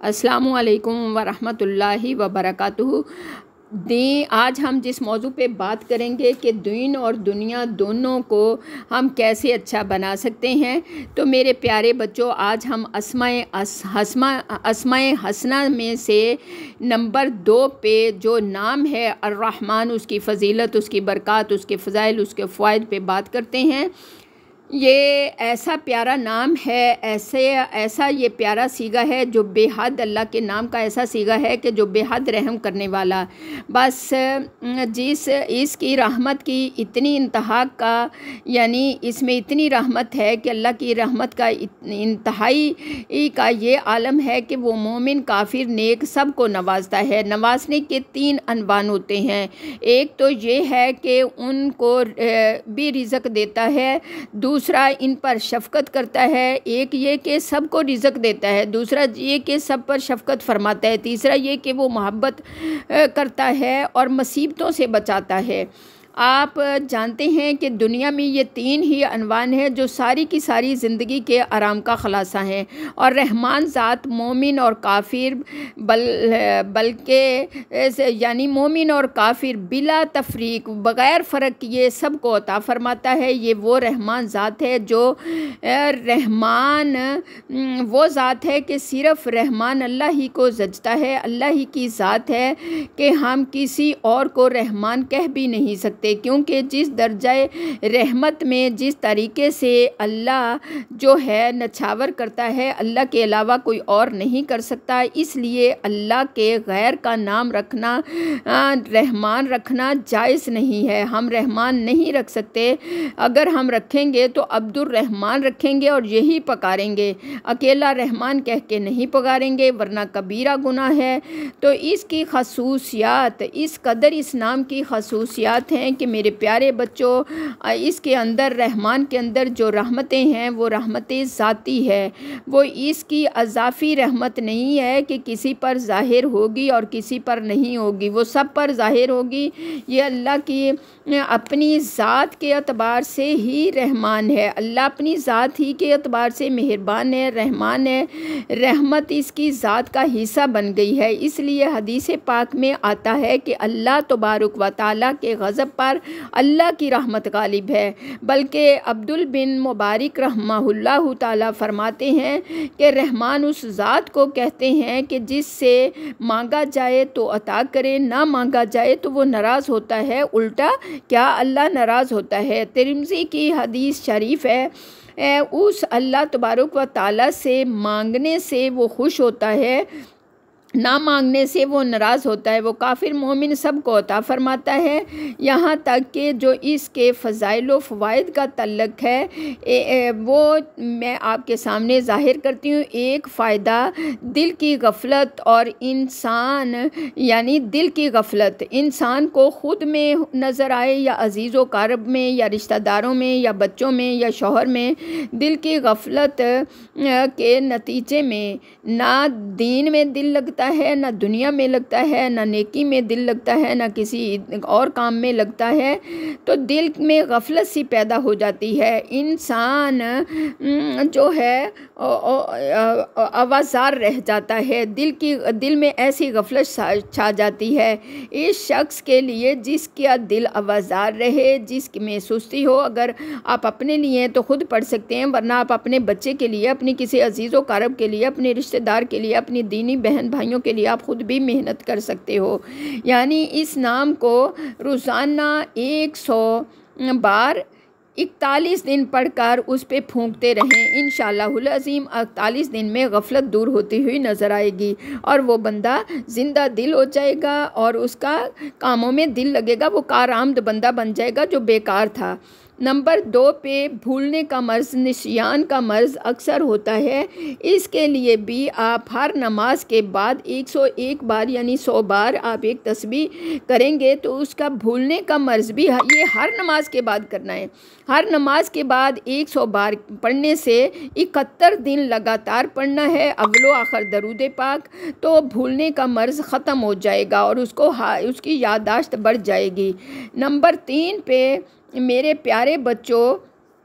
अस्सलामु अलैकुम वरहमतुल्लाहि वबरकातुहू। आज हम जिस मौजू पे बात करेंगे कि दीन और दुनिया दोनों को हम कैसे अच्छा बना सकते हैं। तो मेरे प्यारे बच्चों, आज हम अस्माए हसना में से नंबर 2 पे जो नाम है अर्रहमान, उसकी फ़जीलत, उसकी बरक़ात, उसके फ़ज़ाइल, उसके फ़वाइद पे बात करते हैं। ये ऐसा प्यारा नाम है, ऐसा ये प्यारा सीगा है जो बेहद, अल्लाह के नाम का ऐसा सीगा है कि जो बेहद रहम करने वाला। बस इसकी रहमत की इतनी इंतहा का, यानी इसमें इतनी रहमत है कि अल्लाह की रहमत का इंतहाई का ये आलम है कि वो मोमिन, काफिर, नेक सबको नवाजता है। नवाजने के 3 अनवान होते हैं। एक तो ये है कि उनको भी रिज़्क़ देता है, दूसरा इन पर शफ़क़त करता है। एक ये कि सबको रिज़्क़ देता है, दूसरा ये कि सब पर शफ़क़त फरमाता है, तीसरा ये कि वो मोहब्बत करता है और मुसीबतों से बचाता है। आप जानते हैं कि दुनिया में ये 3 ही अनवान है जो सारी की सारी ज़िंदगी के आराम का ख़ुलासा हैं। और रहमान ज़ात मोमिन और काफिर बल्कि यानी मोमिन और काफिर बिला तफरीक, बग़ैर फ़र्क किए सबको अता फ़रमाता है। ये वो रहमान ज़ात है जो रहमान वो ज़ात है कि सिर्फ़ रहमान अल्लाह ही को जचता है। अल्लाह ही की ज़ात है कि हम किसी और को रहमान कह भी नहीं सकते, क्योंकि जिस दर्जाए रहमत में, जिस तरीके से अल्लाह जो है नछावर करता है, अल्लाह के अलावा कोई और नहीं कर सकता। इसलिए अल्लाह के गैर का नाम रखना, रहमान रखना जायज़ नहीं है। हम रहमान नहीं रख सकते। अगर हम रखेंगे तो अब्दुर रहमान रखेंगे और यही पकारेंगे, अकेला रहमान कह के नहीं पकारेंगे, वरना कबीरा गुनाह है। तो इसकी खसूसियात, इस कदर इस नाम की खसूसियात हैं कि मेरे प्यारे बच्चों, इसके अंदर, रहमान के अंदर जो रहमतें हैं वो रहमतें ज़ाती है। वो इसकी अज़ाफ़ी रहमत नहीं है कि किसी पर ज़ाहिर होगी और किसी पर नहीं होगी, वो सब पर ज़ाहिर होगी। ये अल्लाह की अपनी ज़ात के अतबार से ही रहमान है। अल्लाह अपनी ज़ात ही के अतबार से मेहरबान है, रहमान है। रहमत इसकी ज़ात का हिस्सा बन गई है। इसलिए हदीस पाक में आता है कि अल्लाह तबारक व तआला के गज़ब पर अल्लाह की रहमत गालिब है। बल्कि अब्दुल बिन मुबारक रहमहुल्लाह ताला फरमाते हैं कि रहमान उस ज़ात को कहते हैं कि जिससे मांगा जाए तो अता करे, ना मांगा जाए तो वो नाराज़ होता है। उल्टा क्या अल्लाह नाराज़ होता है? तिरमिज़ी की हदीस शरीफ है, उस अल्लाह तबारक व तआला से मांगने से वो खुश होता है, ना मांगने से वो नाराज़ होता है। वो काफिर मोमिन सबको अता फरमाता है। यहाँ तक कि जो इसके फ़ज़ाइल व फ़वाइद का तल्लुक़ है वो मैं आपके सामने ज़ाहिर करती हूँ। एक फ़ायदा दिल की गफलत, और इंसान यानी दिल की गफलत इंसान को ख़ुद में नज़र आए, या अज़ीज़ व क़रीब में, या रिश्तेदारों में, या बच्चों में, या शौहर में, दिल की गफलत के नतीजे में ना दीन में दिल लगता है, ना दुनिया में लगता है, ना नेकी में दिल लगता है, ना किसी और काम में लगता है। तो दिल में गफलत सी पैदा हो जाती है। इंसान जो है आवाज़ार रह जाता है। दिल में ऐसी गफलत छा जाती है इस शख्स के लिए जिसका दिल आवाज़ार रहे, जिसमें सुस्ती हो। अगर आप अपने लिए तो खुद पढ़ सकते हैं, वरना आप अपने बच्चे के लिए, अपनी किसी अजीज़ व क़रीब के लिए, अपने रिश्तेदार के लिए, अपनी दीनी बहन भाइयों के लिए आप खुद भी मेहनत कर सकते हो। यानी इस नाम को रोज़ाना 100 बार 41 दिन पढ़कर उस पे फूंकते रहें। इंशाअल्लाहुल अज़ीम 41 दिन में गफलत दूर होती हुई नज़र आएगी और वो बंदा ज़िंदा दिल हो जाएगा और उसका कामों में दिल लगेगा। वो कारआमद बंदा बन जाएगा जो बेकार था। नंबर 2 पे भूलने का मर्ज़, निसियान का मर्ज़ अक्सर होता है। इसके लिए भी आप हर नमाज के बाद 101 बार यानी 100 बार आप एक तस्बीह करेंगे तो उसका भूलने का मर्ज़ भी ये हर नमाज के बाद करना है। हर नमाज के बाद 100 बार पढ़ने से 71 दिन लगातार पढ़ना है, अव्वलो आखिर दरूद पाक। तो भूलने का मर्ज़ ख़त्म हो जाएगा और उसकी याददाश्त बढ़ जाएगी। नंबर 3 पे मेरे प्यारे बच्चों,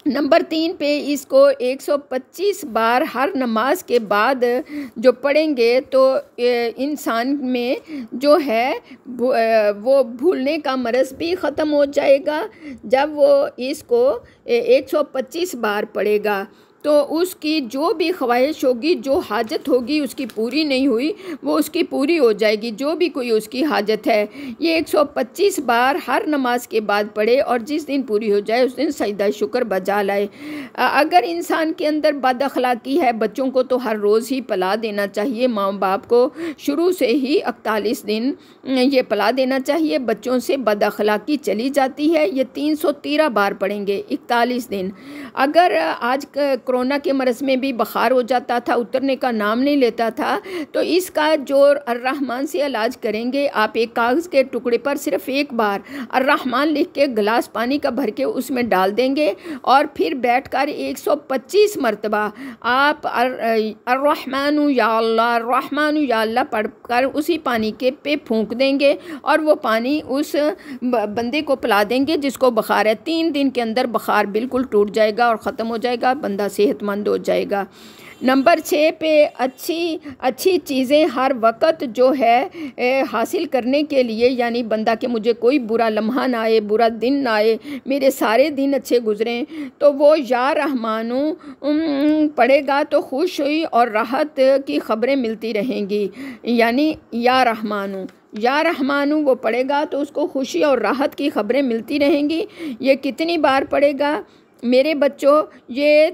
नंबर 3 पे इसको 125 बार हर नमाज के बाद जो पढ़ेंगे तो इंसान में जो है वो भूलने का मरज़ भी ख़त्म हो जाएगा। जब वो इसको 125 बार पढ़ेगा तो उसकी जो भी ख्वाहिश होगी, जो हाजत होगी उसकी पूरी नहीं हुई, वो उसकी पूरी हो जाएगी। जो भी कोई उसकी हाजत है ये 125 बार हर नमाज के बाद पढ़े और जिस दिन पूरी हो जाए उस दिन सजदा शुक्र बजा लाए। अगर इंसान के अंदर बद अखलाकी है, बच्चों को तो हर रोज़ ही पला देना चाहिए। माँ बाप को शुरू से ही 41 दिन ये पला देना चाहिए। बच्चों से बद अखलाकी चली जाती है, ये 313 बार पढ़ेंगे 41 दिन। अगर आज कोरोना के मरज़ में भी बुखार हो जाता था, उतरने का नाम नहीं लेता था, तो इसका जो अर्रहमान से इलाज करेंगे, आप एक कागज़ के टुकड़े पर सिर्फ़ एक बार अर्रहमान लिख के गिलास पानी का भर के उसमें डाल देंगे और फिर बैठकर 125 मरतबा आप अर्रहमानु या अल्लाह, अर्रहमानु या अल्लाह पढ़कर उसी पानी के पे फूंक देंगे और वो पानी उस बंदे को पिला देंगे जिसको बुखार है। 3 दिन के अंदर बुखार बिल्कुल टूट जाएगा और ख़त्म हो जाएगा, बंदा सेहतमंद हो जाएगा। नंबर 6 पे अच्छी चीज़ें हर वक्त जो है हासिल करने के लिए, यानी बंदा कि मुझे कोई बुरा लम्हा ना आए, बुरा दिन ना आए, मेरे सारे दिन अच्छे गुजरें, तो वो या रहमानू पढ़ेगा तो खुश हुई और राहत की ख़बरें मिलती रहेंगी। यानी या रहमानू वो पढ़ेगा तो उसको खुशी और राहत की ख़बरें मिलती रहेंगी। ये कितनी बार पढ़ेगा मेरे बच्चों? ये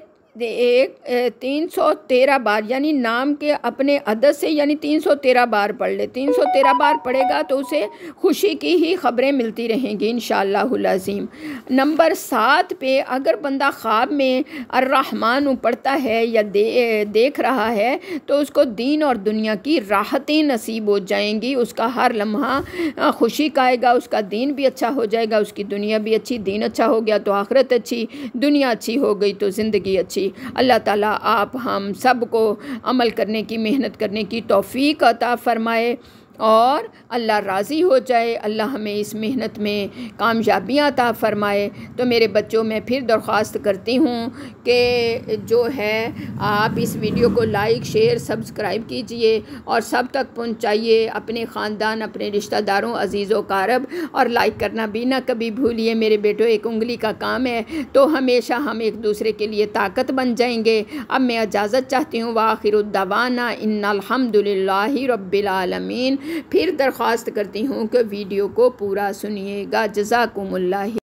313 बार, यानी नाम के अपने अदद से यानी 313 बार पढ़ ले। 313 बार पढ़ेगा तो उसे खुशी की ही ख़बरें मिलती रहेंगी इंशाअल्लाहुल अज़ीम। नंबर 7 पे अगर बंदा ख्वाब में अर्रहमान पढ़ता है या देख रहा है तो उसको दीन और दुनिया की राहतें नसीब हो जाएंगी। उसका हर लम्हा खुशी का आएगा, उसका दीन भी अच्छा हो जाएगा, उसकी दुनिया भी अच्छी। दीन अच्छा हो गया तो आखिरत अच्छी, दुनिया अच्छी हो गई तो ज़िंदगी अच्छी। अल्लाह ताला आप हम सब को अमल करने की, मेहनत करने की तौफीक अता फरमाए और अल्लाह राज़ी हो जाए। अल्लाह हमें इस मेहनत में कामयाबियाँ अता फ़रमाए। तो मेरे बच्चों, मैं फिर दरख्वास्त करती हूँ कि जो है आप इस वीडियो को लाइक, शेयर, सब्सक्राइब कीजिए और सब तक पहुँचाइए, अपने ख़ानदान, अपने रिश्तेदारों, अज़ीज़ों कारब, और लाइक करना भी ना कभी भूलिए। मेरे बेटो, एक उंगली का काम है तो हमेशा हम एक दूसरे के लिए ताकत बन जाएंगे। अब मैं इजाज़त चाहती हूँ। वाखिरुद दवाना इन्नल हम्दुलिल्लाहि रब्बिल आलमीन। फिर दरख्वास्त करती हूँ कि वीडियो को पूरा सुनिएगा। जज़ाकुमुल्लाह।